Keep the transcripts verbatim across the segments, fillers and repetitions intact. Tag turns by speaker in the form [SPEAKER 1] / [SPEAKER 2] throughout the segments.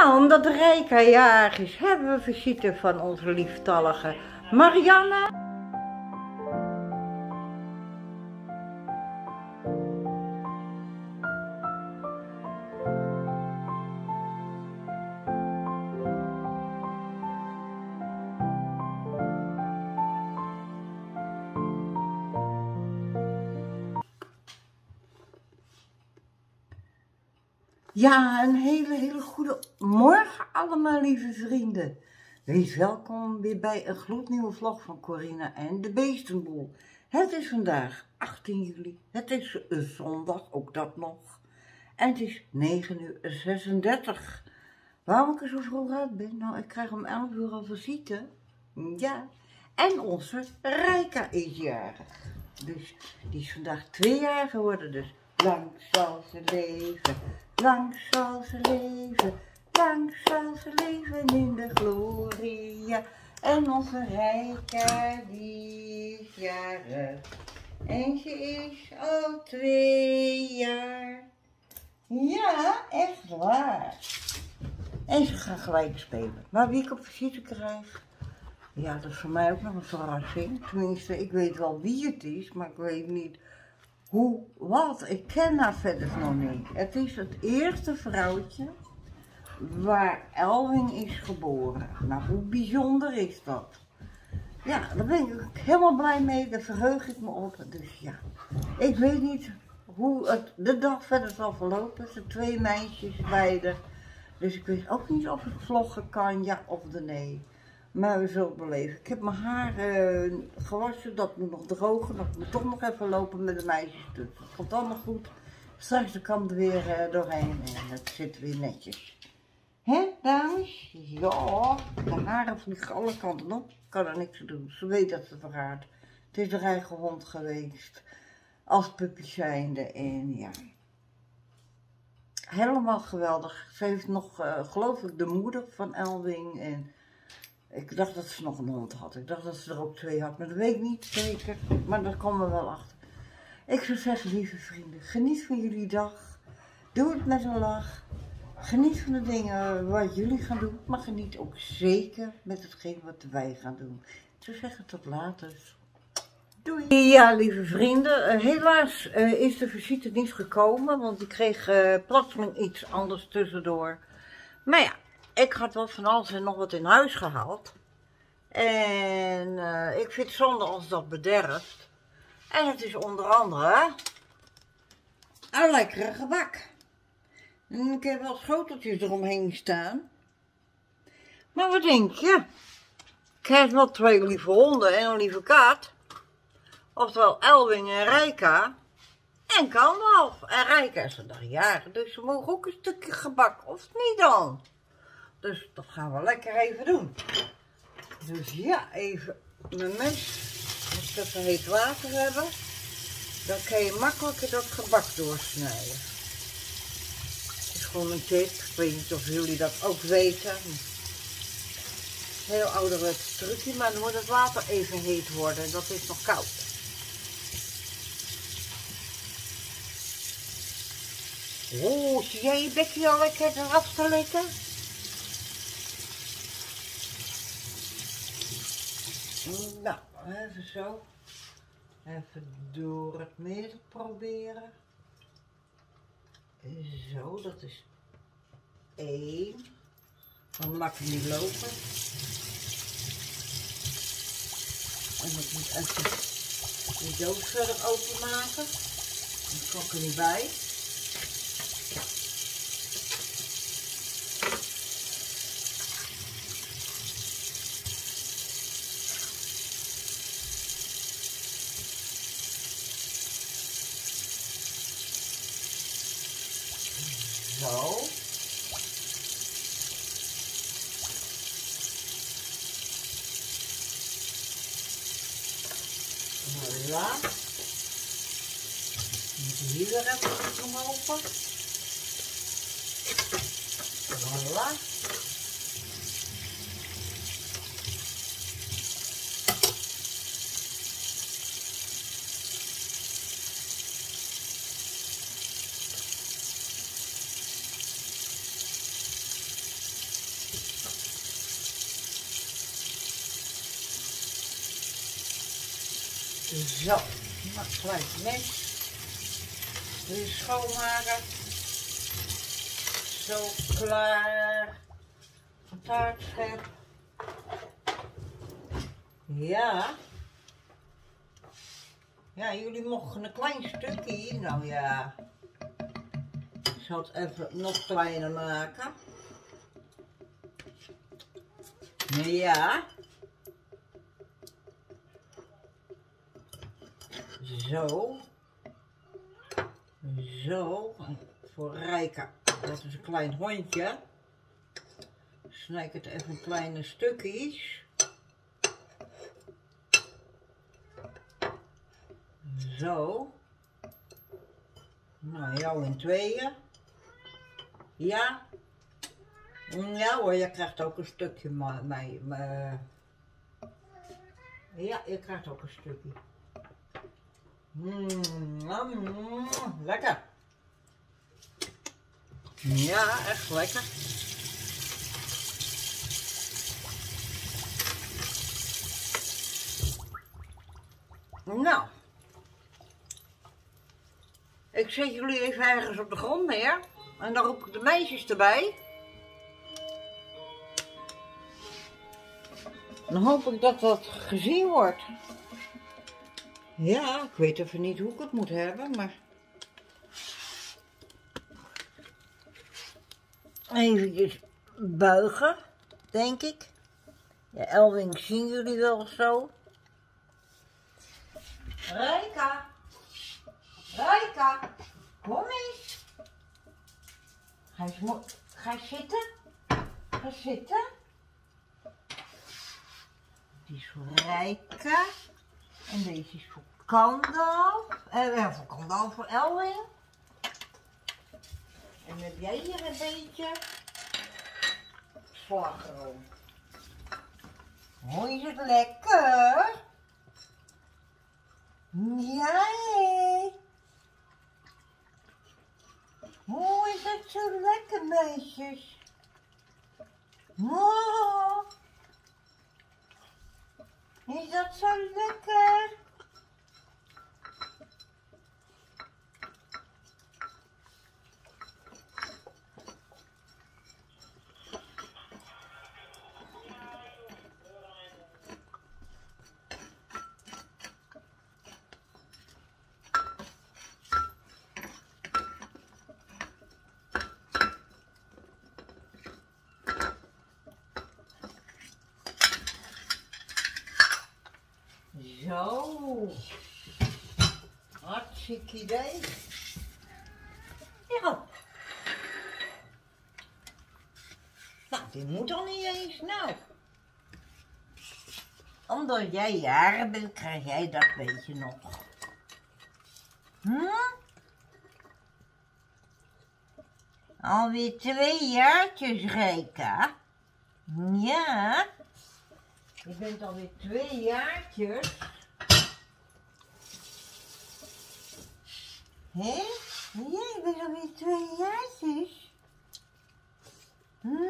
[SPEAKER 1] Nou, omdat Rijka jarig is, hebben we visite van onze lieftallige Marianne. Ja, een hele, hele goede morgen allemaal, lieve vrienden. Wees welkom weer bij een gloednieuwe vlog van Corina en de Beestenboel. Het is vandaag achttien juli, het is zondag, ook dat nog. En het is negen uur zesendertig. Waarom ik er zo vroeg uit ben? Nou, ik krijg om elf uur al visite. Ja, en onze Rijka is jarig. Dus die is vandaag twee jaar geworden, dus lang zal ze leven. Lang zal ze leven, lang zal ze leven in de gloria. En onze Rijka die is jarig. En ze is al twee jaar. Ja, echt waar. En ze gaan gelijk spelen. Maar wie ik op visite krijg, ja, dat is voor mij ook nog een verrassing. Tenminste, ik weet wel wie het is, maar ik weet niet hoe, wat. Ik ken haar verder nog niet. Het is het eerste vrouwtje waar Elwing is geboren. Nou, hoe bijzonder is dat? Ja, daar ben ik helemaal blij mee. Daar verheug ik me op. Dus ja, ik weet niet hoe het de dag verder zal verlopen. Ze twee meisjes, beide. Dus ik weet ook niet of het vloggen kan, ja of de nee. Maar we zullen het beleven. Ik heb mijn haar uh, gewassen, dat moet nog drogen. Dat moet toch nog even lopen met de meisjes. Dus dat komt allemaal goed. Straks de kant er weer uh, doorheen en het zit weer netjes. Hè, dames? Ja, de haren vliegen alle kanten op. Ik kan er niks aan doen. Ze weet dat ze vergaat. Het is haar eigen hond geweest. Als puppy zijnde en ja. Helemaal geweldig. Ze heeft nog, uh, geloof ik, de moeder van Elwing en ik dacht dat ze nog een hond had. Ik dacht dat ze er ook twee had, maar dat weet ik niet zeker. Maar daar komen we wel achter. Ik zou zeggen, lieve vrienden, geniet van jullie dag. Doe het met een lach. Geniet van de dingen wat jullie gaan doen. Maar geniet ook zeker met hetgeen wat wij gaan doen. Ik zou zeggen, tot later. Doei. Ja, lieve vrienden. Uh, helaas uh, is de visite niet gekomen. Want ik kreeg uh, plotseling iets anders tussendoor. Maar ja. Ik had wel van alles en nog wat in huis gehaald. En uh, ik vind het zonde als dat bederft. En het is onder andere een lekkere gebak. En ik heb wel schoteltjes eromheen staan. Maar wat denk je? Ik heb wel twee lieve honden en een lieve kat. Oftewel Elwing en Rijka. En Gandalf. En Rijka is vandaag jarig. Dus ze mogen ook een stukje gebak. Of niet dan? Dus dat gaan we lekker even doen. Dus ja, even mijn mes. Als we even heet water hebben, dan kan je makkelijker dat gebak doorsnijden. Het is gewoon een tip. Ik weet niet of jullie dat ook weten. Heel ouderwets trucje, maar dan moet het water even heet worden. Dat is nog koud. Oh, zie jij je bekje al lekker eraf te likken? Nou, even zo. Even door het midden proberen. Zo, dat is één. Dan mag je niet lopen. En ik moet even de doos verder openmaken. Dan kan ik er niet bij. Zo. Voilà. Moet hier weer even omhoog. Voilà. Zo, nou, klein mes. Weer schoonmaken. Zo, klaar. Een taartschep. Ja. Ja, jullie mochten een klein stukje. Nou ja. Ik zal het even nog kleiner maken. Ja. Zo. Zo. Voor Rijka. Dat is een klein hondje. Snij ik het even in kleine stukjes. Zo. Nou, jou in tweeën. Ja. Ja hoor, je krijgt ook een stukje mee. Ja, je krijgt ook een stukje. Mm, mm, lekker. Ja, echt lekker. Nou. Ik zet jullie even ergens op de grond neer. En dan roep ik de meisjes erbij. Dan hoop ik dat dat gezien wordt. Ja, ik weet even niet hoe ik het moet hebben, maar... Even buigen, denk ik. Ja, Elwing zien jullie wel zo. Rijka! Rijka! Kom eens! Ga eens, ga eens zitten. Ga zitten. Die is voor Rijka. En deze is voor Kandal. En voor Kandal voor Elwing. En heb jij hier een beetje slagroom. Hoe is het lekker? Ja, hé. Hoe is het zo lekker, meisjes? Oh. Is dat zo lekker? Zo, hartstikke idee. Ja. Nou, die moet al niet eens. Nou, omdat jij jaren bent, krijg jij dat beetje nog. Hm? Alweer twee jaartjes, Rijka. Ja. Je bent alweer twee jaartjes. Hé? Ja, je bent alweer twee jaartjes. Hm?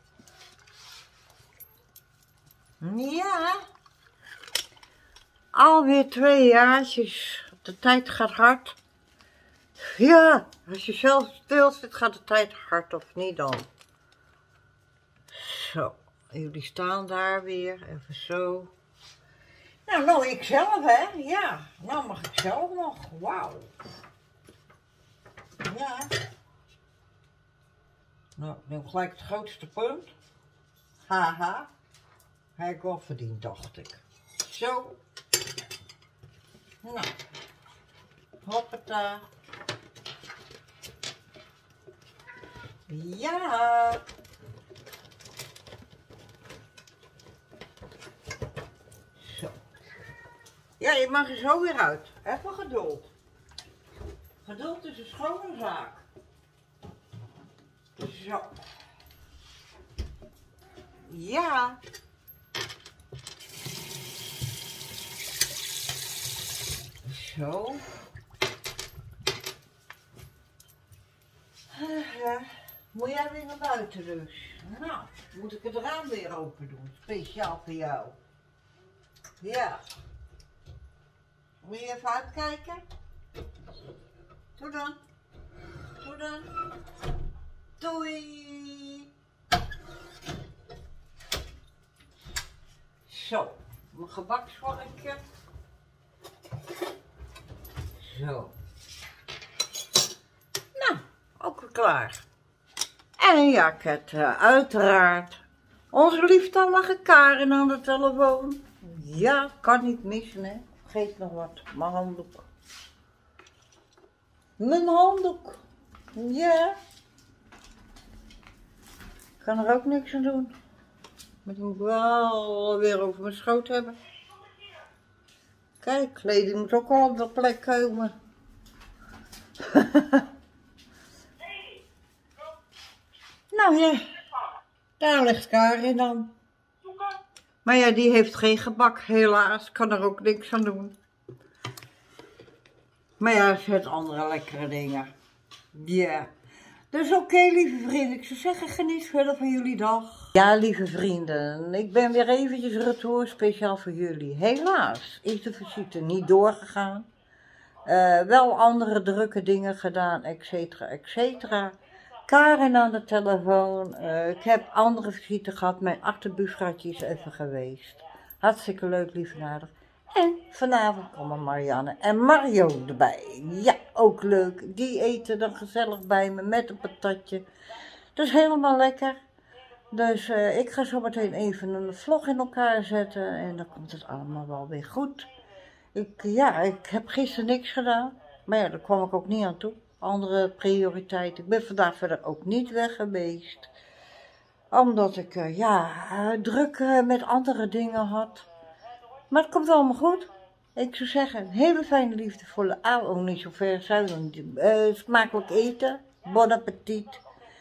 [SPEAKER 1] Ja. Alweer twee jaartjes. De tijd gaat hard. Ja, als je zelf stil zit, gaat de tijd hard of niet dan. Zo. Jullie staan daar weer, even zo. Nou, nou ik zelf, hè? Ja, nou mag ik zelf nog. Wauw. Ja. Nou, ik neem gelijk het grootste punt. Haha. Heb ik wel verdiend, dacht ik. Zo. Nou. Hoppata. Ja. Ja, je mag er zo weer uit. Even geduld. Geduld is een schone zaak. Zo. Ja. Zo. Uh, moet jij weer naar buiten dus? Nou, moet ik het raam weer open doen. Speciaal voor jou. Ja. Moet je even uitkijken? Doe dan. Doe dan. Doei. Zo, mijn gebaksvorkje. Zo. Nou, ook weer klaar. En ja, ik heb uh, uiteraard onze lieftallige Karen aan de telefoon. Ja, kan niet missen, hè. Vergeet nog wat. Mijn handdoek. Mijn handdoek. Ja. Ik kan er ook niks aan doen. Maar die moet ik wel weer over mijn schoot hebben. Kijk, kleding moet ook al op de plek komen. Nou ja, daar ligt Karin dan. Maar ja, die heeft geen gebak, helaas. Kan er ook niks aan doen. Maar ja, ze heeft andere lekkere dingen. Ja. Dus oké, okay, lieve vrienden. Ik zou zeggen, geniet verder van jullie dag. Ja, lieve vrienden. Ik ben weer eventjes retour speciaal voor jullie. Helaas is de visite niet doorgegaan. Uh, wel andere drukke dingen gedaan, et cetera, et cetera. Karen aan de telefoon. Uh, ik heb andere visite gehad. Mijn achterbuurvrouwtje is even geweest. Hartstikke leuk, lief en aardig. En vanavond komen Marianne en Mario erbij. Ja, ook leuk. Die eten dan gezellig bij me met een patatje. Dus helemaal lekker. Dus uh, ik ga zo meteen even een vlog in elkaar zetten. En dan komt het allemaal wel weer goed. Ik, ja, ik heb gisteren niks gedaan. Maar ja, daar kwam ik ook niet aan toe. Andere prioriteit. Ik ben vandaag verder ook niet weg geweest. Omdat ik, uh, ja, uh, druk uh, met andere dingen had. Maar het komt allemaal goed. Ik zou zeggen, een hele fijne, liefdevolle avond. Oh, niet zo ver zijn. Uh, smakelijk eten. Bon appetit.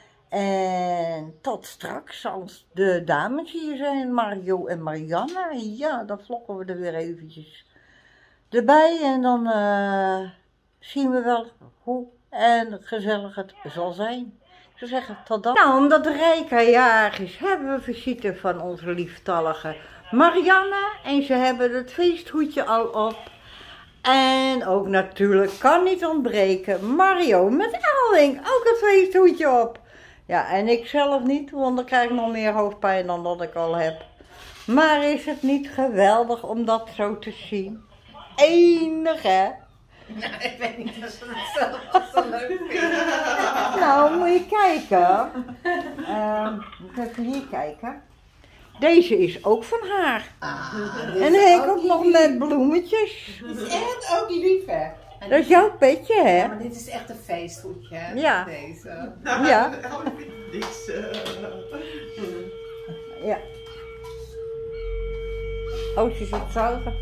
[SPEAKER 1] En tot straks, als de dames hier zijn. Mario en Marianne. Ja, dan vloggen we er weer eventjes erbij. En dan uh, zien we wel hoe en gezellig het zal zijn. Ik zou zeggen, tot dan. Nou, omdat Rijka jarig is, hebben we visite van onze lieftallige Marianne. En ze hebben het feesthoedje al op. En ook natuurlijk, kan niet ontbreken, Mario met Elwing ook het feesthoedje op. Ja, en ik zelf niet, want dan krijg ik nog meer hoofdpijn dan dat ik al heb. Maar is het niet geweldig om dat zo te zien? Enig, hè?
[SPEAKER 2] Nou, ik weet niet of ze het zelf zo leuk vinden.
[SPEAKER 1] Nou, moet je kijken. Uh, moet even hier kijken. Deze is ook van haar.
[SPEAKER 2] Ah,
[SPEAKER 1] en hij heeft ook nog met bloemetjes.
[SPEAKER 2] Dit is echt ook lief, hè? En
[SPEAKER 1] dat is jouw petje, hè?
[SPEAKER 2] Ja, maar dit is echt een feesthoedje, hè?
[SPEAKER 1] Ja.
[SPEAKER 2] Deze.
[SPEAKER 1] Ja. Ja. Oh, ze zit zuigen.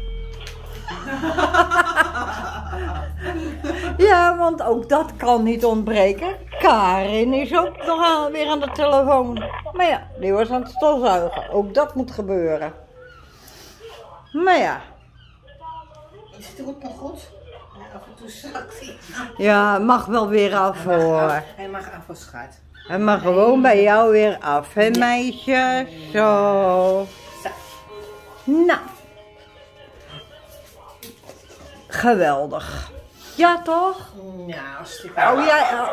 [SPEAKER 1] Ja, want ook dat kan niet ontbreken. Karin is ook nog aan, weer aan de telefoon. Maar ja, die was aan het stofzuigen. Ook dat moet gebeuren. Maar ja.
[SPEAKER 2] Is het ook nog goed? Ja, af en toe zakt hij.
[SPEAKER 1] Ja, mag wel weer af hoor.
[SPEAKER 2] Hij mag af voor schat.
[SPEAKER 1] Hij mag gewoon bij jou weer af, hè meisje? Zo. Nou. Geweldig. Ja, toch?
[SPEAKER 2] Ja, hartstikke.
[SPEAKER 1] Oh, ja.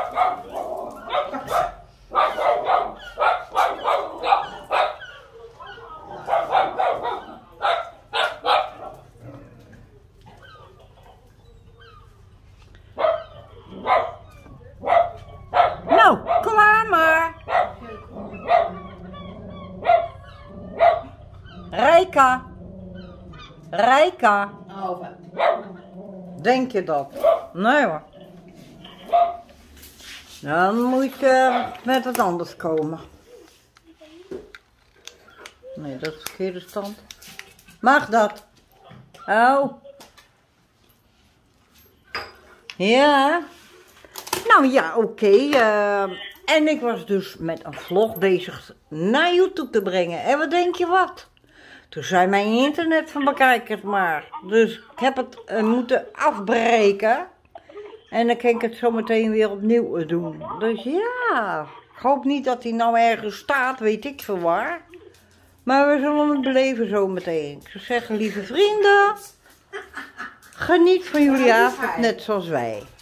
[SPEAKER 1] Nou, klaar maar. Rijka. Rijka.
[SPEAKER 2] Over.
[SPEAKER 1] Denk je dat? Nee hoor. Dan moet je met wat anders komen. Nee, dat is de verkeerde stand. Mag dat? Oh. Ja. Nou ja, oké. Okay. Uh, en ik was dus met een vlog bezig naar YouTube te brengen. En wat denk je wat? Toen zei mijn internet van bekijk het maar. Dus ik heb het uh, moeten afbreken. En dan kan ik het zo meteen weer opnieuw doen. Dus ja, ik hoop niet dat hij nou ergens staat, weet ik veel waar. Maar we zullen het beleven zo meteen. Ik zou zeggen, lieve vrienden, Geniet van jullie
[SPEAKER 2] Ja, dat is
[SPEAKER 1] avond,
[SPEAKER 2] waar.
[SPEAKER 1] net zoals wij.